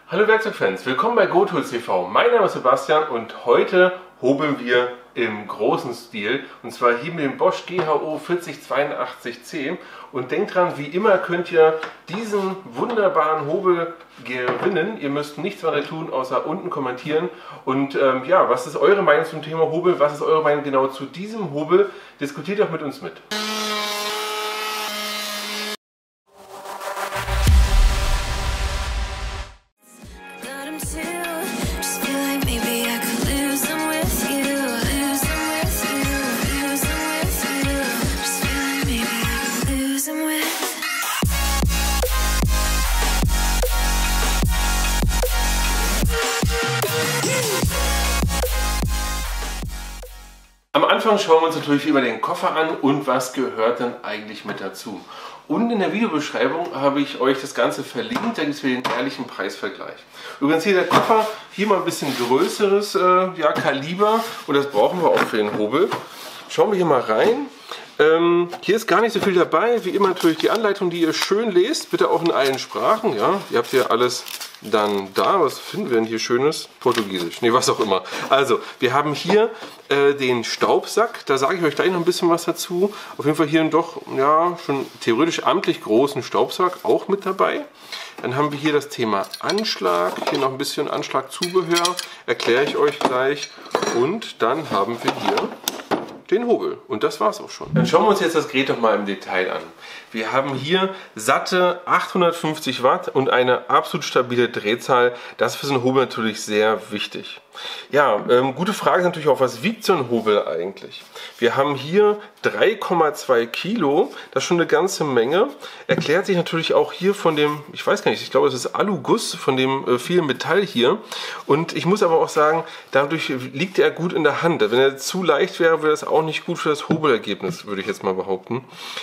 Hallo Werkzeugfans, willkommen bei GoTools TV. Mein Name ist Sebastian und heute hobeln wir im großen Stil. Und zwar hier mit dem Bosch GHO 4082C. Und denkt dran, wie immer könnt ihr diesen wunderbaren Hobel gewinnen. Ihr müsst nichts weiter tun, außer unten kommentieren. Und ja, was ist eure Meinung zum Thema Hobel? Was ist eure Meinung genau zu diesem Hobel? Diskutiert doch mit uns mit. Am Anfang schauen wir uns natürlich über den Koffer an und was gehört denn eigentlich mit dazu. Und in der Videobeschreibung habe ich euch das Ganze verlinkt, da gibt es den ehrlichen Preisvergleich. Übrigens hier der Koffer, hier mal ein bisschen größeres Kaliber und das brauchen wir auch für den Hobel. Schauen wir hier mal rein. Hier ist gar nicht so viel dabei, wie immer natürlich die Anleitung, die ihr schön lest, bitte auch in allen Sprachen. Ja? Ihr habt hier alles dann da. Was finden wir denn hier Schönes? Portugiesisch, nee, was auch immer. Also, wir haben hier den Staubsack, da sage ich euch gleich noch ein bisschen was dazu. Auf jeden Fall hier einen doch, ja, schon theoretisch amtlich großen Staubsack auch mit dabei. Dann haben wir hier das Thema Anschlag, hier noch ein bisschen Anschlagzubehör, erkläre ich euch gleich. Und dann haben wir hier den Hobel. Und das war's auch schon. Dann schauen wir uns jetzt das Gerät doch mal im Detail an. Wir haben hier satte 850 Watt und eine absolut stabile Drehzahl. Das ist für so einen Hobel natürlich sehr wichtig. Ja, gute Frage ist natürlich auch, was wiegt so ein Hobel eigentlich? Wir haben hier 3,2 Kilo, das ist schon eine ganze Menge. Erklärt sich natürlich auch hier von dem, ich weiß gar nicht, ich glaube es ist Aluguss, von dem vielen Metall hier. Und ich muss aber auch sagen, dadurch liegt er gut in der Hand. Wenn er zu leicht wäre, wäre das auch nicht gut für das Hobelergebnis, würde ich jetzt mal behaupten.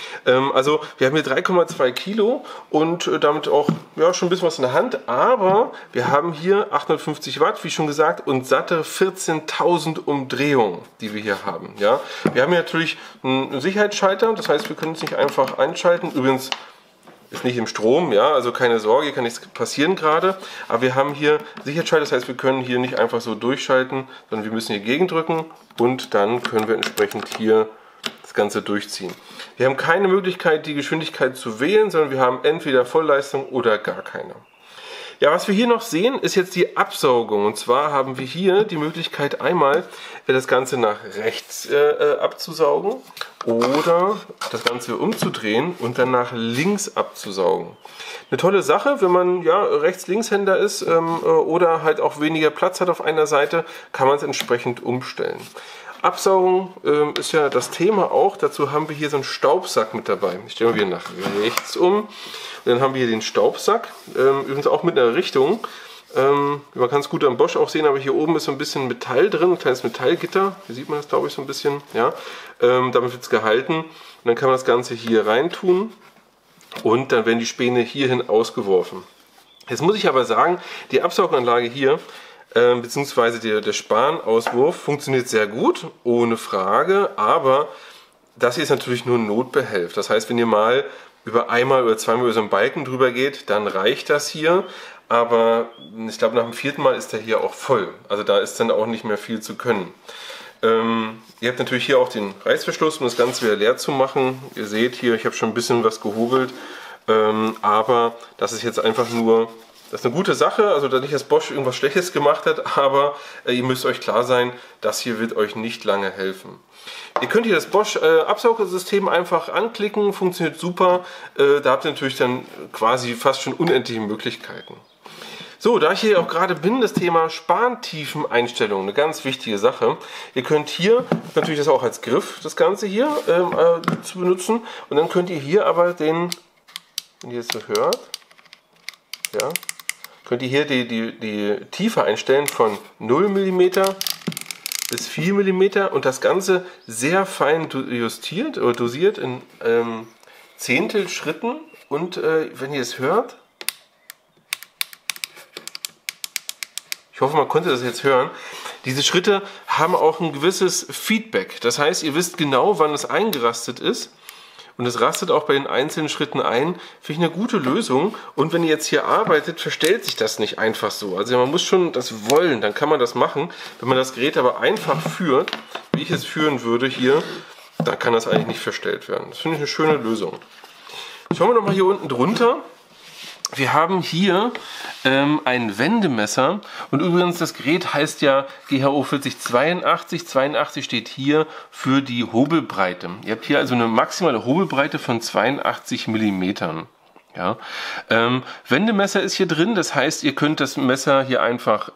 Also wir haben hier 3,2 Kilo und damit auch ja, schon ein bisschen was in der Hand. Aber wir haben hier 850 Watt, wie schon gesagt, und satte 14.000 Umdrehungen, die wir hier haben. Ja? Wir haben hier natürlich einen Sicherheitsschalter, das heißt, wir können es nicht einfach einschalten. Übrigens ist nicht im Strom, ja, also keine Sorge, hier kann nichts passieren gerade. Aber wir haben hier Sicherheitsschalter, das heißt, wir können hier nicht einfach so durchschalten, sondern wir müssen hier gegendrücken und dann können wir entsprechend hier das Ganze durchziehen. Wir haben keine Möglichkeit, die Geschwindigkeit zu wählen, sondern wir haben entweder Vollleistung oder gar keine. Ja, was wir hier noch sehen, ist jetzt die Absaugung. Und zwar haben wir hier die Möglichkeit, einmal das Ganze nach rechts abzusaugen oder das Ganze umzudrehen und dann nach links abzusaugen. Eine tolle Sache, wenn man ja Rechts-Linkshänder ist oder halt auch weniger Platz hat auf einer Seite, kann man es entsprechend umstellen. Absaugung ist ja das Thema auch. Dazu haben wir hier so einen Staubsack mit dabei. Ich stelle mal wieder nach rechts um. Und dann haben wir hier den Staubsack, übrigens auch mit einer Richtung. Man kann es gut am Bosch auch sehen, aber hier oben ist so ein bisschen Metall drin, ein kleines Metallgitter. Hier sieht man das, glaube ich, so ein bisschen. Ja. Damit wird es gehalten. Und dann kann man das Ganze hier rein tun und dann werden die Späne hierhin ausgeworfen. Jetzt muss ich aber sagen, die Absauganlage hier, beziehungsweise der Spanauswurf funktioniert sehr gut, ohne Frage, aber das hier ist natürlich nur ein Notbehelf. Das heißt, wenn ihr mal über einmal oder zweimal über so einen Balken drüber geht, dann reicht das hier, aber ich glaube, nach dem vierten Mal ist der hier auch voll. Also da ist dann auch nicht mehr viel zu können. Ihr habt natürlich hier auch den Reißverschluss, um das Ganze wieder leer zu machen. Ihr seht hier, ich habe schon ein bisschen was gehobelt, aber das ist jetzt einfach nur, das ist eine gute Sache, also nicht, dass Bosch irgendwas Schlechtes gemacht hat, aber ihr müsst euch klar sein, das hier wird euch nicht lange helfen. Ihr könnt hier das Bosch Absaugsystem einfach anklicken, funktioniert super, da habt ihr natürlich dann quasi fast schon unendliche Möglichkeiten. So, da ich hier auch gerade bin, das Thema Spantiefeneinstellung, eine ganz wichtige Sache. Ihr könnt hier natürlich das auch als Griff, das Ganze hier zu benutzen und dann könnt ihr hier aber den, wenn ihr es so hört, ja, könnt ihr hier die Tiefe einstellen von 0 mm bis 4 mm und das Ganze sehr fein justiert oder dosiert in Zehntelschritten und wenn ihr es hört, ich hoffe, man konnte das jetzt hören, diese Schritte haben auch ein gewisses Feedback. Das heißt, ihr wisst genau, wann es eingerastet ist und es rastet auch bei den einzelnen Schritten ein. Finde ich eine gute Lösung. Und wenn ihr jetzt hier arbeitet, verstellt sich das nicht einfach so. Also man muss schon das wollen, dann kann man das machen. Wenn man das Gerät aber einfach führt, wie ich es führen würde hier, dann kann das eigentlich nicht verstellt werden. Das finde ich eine schöne Lösung. Schauen wir noch mal hier unten drunter. Wir haben hier ein Wendemesser und übrigens das Gerät heißt ja GHO 4082. 82 steht hier für die Hobelbreite. Ihr habt hier also eine maximale Hobelbreite von 82 mm. Ja. Wendemesser ist hier drin, das heißt, ihr könnt das Messer hier einfach,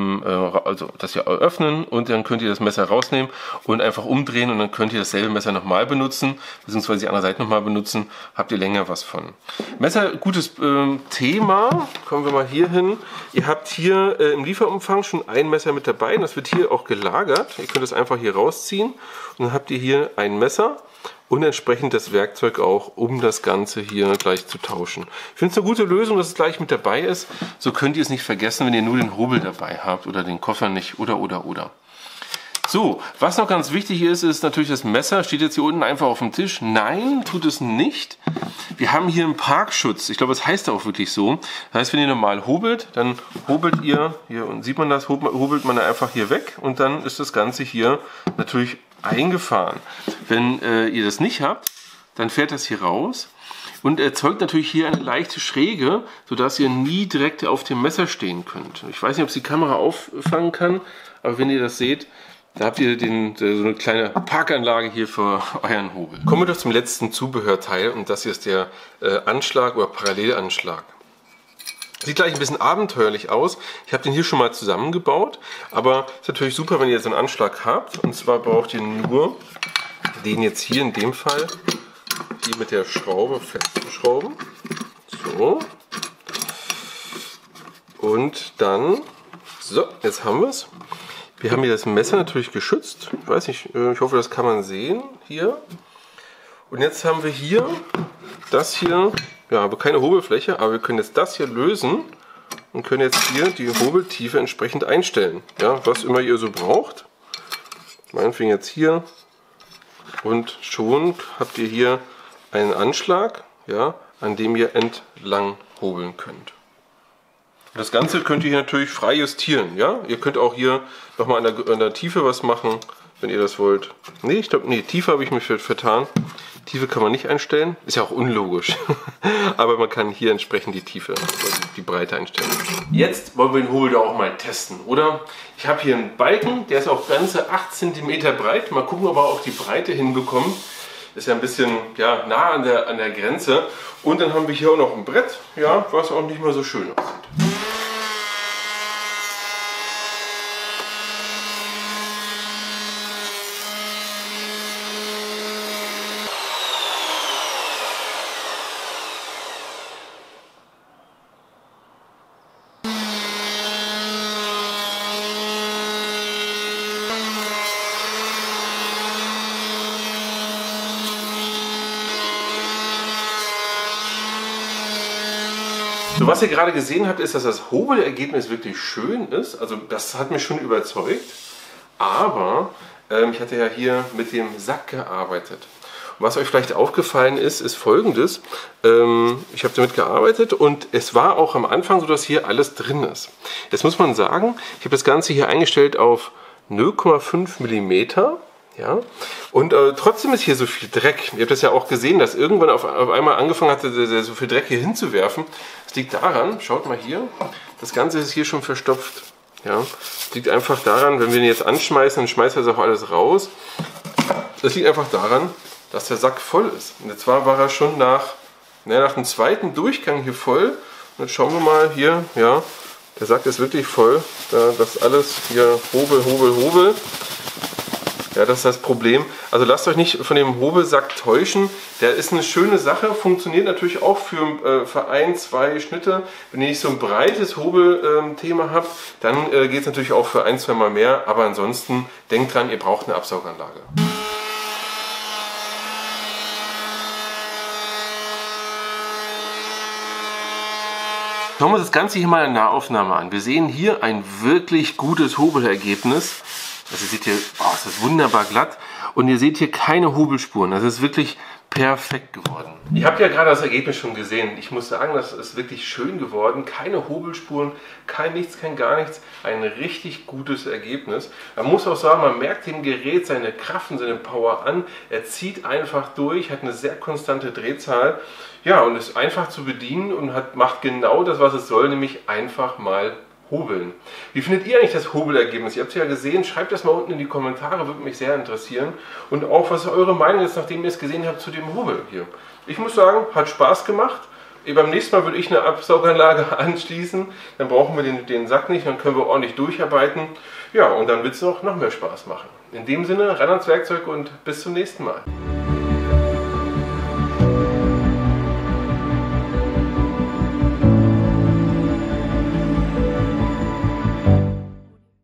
also das hier öffnen und dann könnt ihr das Messer rausnehmen und einfach umdrehen und dann könnt ihr dasselbe Messer nochmal benutzen, beziehungsweise die andere Seite nochmal benutzen, habt ihr länger was von. Messer, gutes Thema, kommen wir mal hier hin. Ihr habt hier im Lieferumfang schon ein Messer mit dabei, das wird hier auch gelagert. Ihr könnt es einfach hier rausziehen und dann habt ihr hier ein Messer. Und entsprechend das Werkzeug auch, um das Ganze hier gleich zu tauschen. Ich finde es eine gute Lösung, dass es gleich mit dabei ist. So könnt ihr es nicht vergessen, wenn ihr nur den Hobel dabei habt oder den Koffer nicht oder. So, was noch ganz wichtig ist, ist natürlich das Messer. Steht jetzt hier unten einfach auf dem Tisch. Nein, tut es nicht. Wir haben hier einen Parkschutz. Ich glaube, das heißt auch wirklich so. Das heißt, wenn ihr normal hobelt, dann hobelt ihr, hier unten sieht man das, hobelt man einfach hier weg und dann ist das Ganze hier natürlich eingefahren. Wenn ihr das nicht habt, dann fährt das hier raus und erzeugt natürlich hier eine leichte Schräge, sodass ihr nie direkt auf dem Messer stehen könnt. Ich weiß nicht, ob es die Kamera auffangen kann, aber wenn ihr das seht, da habt ihr so eine kleine Parkanlage hier für euren Hobel. Kommen wir doch zum letzten Zubehörteil und das hier ist der Anschlag oder Parallelanschlag. Sieht gleich ein bisschen abenteuerlich aus. Ich habe den hier schon mal zusammengebaut, aber es ist natürlich super, wenn ihr so einen Anschlag habt. Und zwar braucht ihr nur den jetzt hier in dem Fall hier mit der Schraube festzuschrauben. So. Und dann, so, jetzt haben wir es. Wir haben hier das Messer natürlich geschützt. Ich weiß nicht, ich hoffe, das kann man sehen hier. Und jetzt haben wir hier das hier. Ja, aber keine Hobelfläche, aber wir können jetzt das hier lösen und können jetzt hier die Hobeltiefe entsprechend einstellen. Ja, was immer ihr so braucht. Meinetwegen jetzt hier und schon habt ihr hier einen Anschlag, ja, an dem ihr entlang hobeln könnt. Das Ganze könnt ihr hier natürlich frei justieren. Ja? Ihr könnt auch hier nochmal an der Tiefe was machen, wenn ihr das wollt. Nee, ich glaube, nee, Tiefe habe ich mich vertan. Tiefe kann man nicht einstellen, ist ja auch unlogisch. Aber man kann hier entsprechend die Tiefe, also die Breite einstellen. Jetzt wollen wir den Hobel da auch mal testen, oder? Ich habe hier einen Balken, der ist auch ganze 8 cm breit. Mal gucken, ob wir auch die Breite hinbekommen. Ist ja ein bisschen ja, nah an der Grenze. Und dann haben wir hier auch noch ein Brett, ja, was auch nicht mehr so schön aussieht. So, was ihr gerade gesehen habt, ist, dass das Hobelergebnis wirklich schön ist. Also das hat mich schon überzeugt. Aber ich hatte ja hier mit dem Sack gearbeitet. Und was euch vielleicht aufgefallen ist, ist Folgendes. Ich habe damit gearbeitet und es war auch am Anfang so, dass hier alles drin ist. Jetzt muss man sagen, ich habe das Ganze hier eingestellt auf 0,5 mm. Ja? Und trotzdem ist hier so viel Dreck. Ihr habt das ja auch gesehen, dass irgendwann auf einmal angefangen hatte, so viel Dreck hier hinzuwerfen. Das liegt daran, schaut mal hier, das Ganze ist hier schon verstopft. Ja? Das liegt einfach daran, wenn wir ihn jetzt anschmeißen, dann schmeißt er das auch alles raus. Das liegt einfach daran, dass der Sack voll ist. Und zwar war er schon nach dem zweiten Durchgang hier voll. Und jetzt schauen wir mal hier, ja, der Sack ist wirklich voll. Das alles hier Hobel. Ja, das ist das Problem. Also lasst euch nicht von dem Hobelsack täuschen. Der ist eine schöne Sache, funktioniert natürlich auch für 1, 2 Schnitte. Wenn ihr nicht so ein breites Hobelthema habt, dann geht es natürlich auch für 1, 2 Mal mehr. Aber ansonsten denkt dran, ihr braucht eine Absauganlage. Schauen wir uns das Ganze hier mal in der Nahaufnahme an. Wir sehen hier ein wirklich gutes Hobelergebnis. Also ihr seht hier, oh, es ist wunderbar glatt und ihr seht hier keine Hobelspuren. Das ist wirklich perfekt geworden. Ihr habt ja gerade das Ergebnis schon gesehen. Ich muss sagen, das ist wirklich schön geworden. Keine Hobelspuren, kein nichts, kein gar nichts. Ein richtig gutes Ergebnis. Man muss auch sagen, man merkt dem Gerät seine Kraft und seine Power an. Er zieht einfach durch, hat eine sehr konstante Drehzahl. Ja, und ist einfach zu bedienen und macht genau das, was es soll, nämlich einfach mal hobeln. Wie findet ihr eigentlich das Hobelergebnis? Ihr habt es ja gesehen, schreibt das mal unten in die Kommentare, würde mich sehr interessieren. Und auch, was ist eure Meinung ist, nachdem ihr es gesehen habt zu dem Hobel hier. Ich muss sagen, hat Spaß gemacht. Beim nächsten Mal würde ich eine Absauganlage anschließen, dann brauchen wir den Sack nicht, dann können wir ordentlich durcharbeiten. Ja, und dann wird es auch noch mehr Spaß machen. In dem Sinne, ran ans Werkzeug und bis zum nächsten Mal.